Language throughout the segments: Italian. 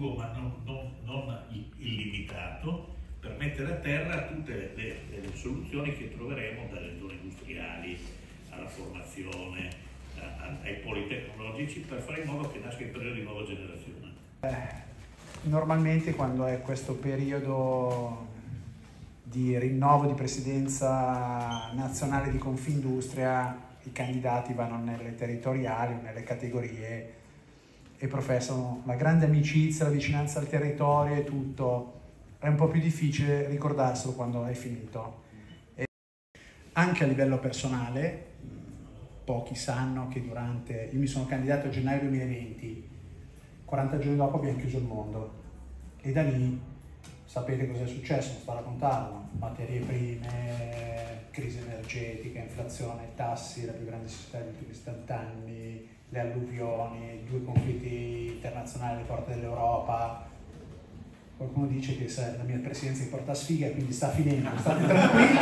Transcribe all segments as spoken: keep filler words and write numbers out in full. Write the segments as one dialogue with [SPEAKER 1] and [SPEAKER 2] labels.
[SPEAKER 1] profugo ma non, non, non illimitato, per mettere a terra tutte le, le, le soluzioni che troveremo, dalle zone industriali alla formazione, a, ai poli tecnologici, per fare in modo che nasca il periodo di nuova generazione.
[SPEAKER 2] Eh, normalmente quando è questo periodo di rinnovo di presidenza nazionale di Confindustria, i candidati vanno nelle territoriali, nelle categorie e professano la grande amicizia, la vicinanza al territorio e tutto. È un po' più difficile ricordarselo quando è finito. E anche a livello personale, pochi sanno che durante... Io mi sono candidato a gennaio duemilaventi, quaranta giorni dopo abbiamo chiuso il mondo e da lì sapete cosa è successo, non sto a raccontarlo: materie prime, crisi energetica, inflazione, tassi, la più grande società di tutti questi anni, le alluvioni, due conflitti internazionali alle porte dell'Europa. Qualcuno dice che la mia presidenza porta sfiga, quindi sta finendo, state tranquilli.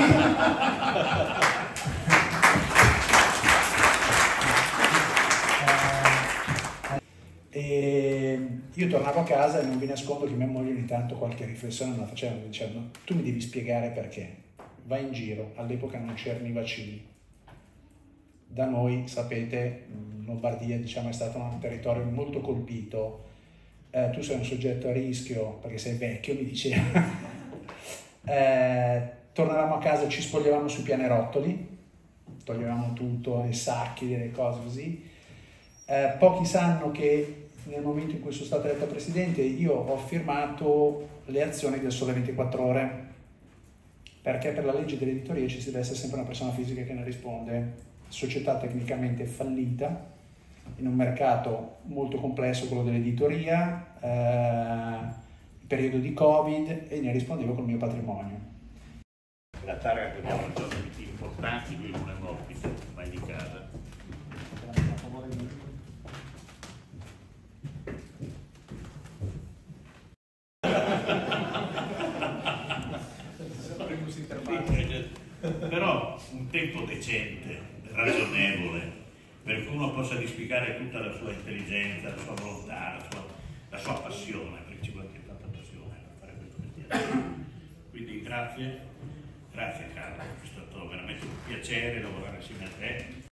[SPEAKER 2] E io tornavo a casa e non vi nascondo che mia moglie ogni tanto qualche riflessione me la faceva dicendo: tu mi devi spiegare perché, vai in giro, all'epoca non c'erano i vaccini. Da noi, sapete, Lombardia diciamo, è stato un territorio molto colpito, eh, tu sei un soggetto a rischio perché sei vecchio, mi diceva. eh, tornavamo a casa e ci spogliavamo sui pianerottoli, toglievamo tutto, i sacchi, le cose così. Eh, pochi sanno che nel momento in cui sono stato eletto presidente io ho firmato le azioni del Sole ventiquattro Ore, perché per la legge dell'editoria ci deve essere sempre una persona fisica che ne risponde. Società tecnicamente fallita, in un mercato molto complesso, quello dell'editoria, eh, periodo di Covid, e ne rispondevo col mio patrimonio.
[SPEAKER 1] La targa che abbiamo giorni più importanti, lui non è morbido, mai di casa. Però un tempo decente, ragionevole, per cui uno possa dispiegare tutta la sua intelligenza, la sua volontà, la sua, la sua passione, perché ci vuole anche tanta passione per fare questo mestiere. Quindi grazie, grazie Carlo, è stato veramente un piacere lavorare assieme a te.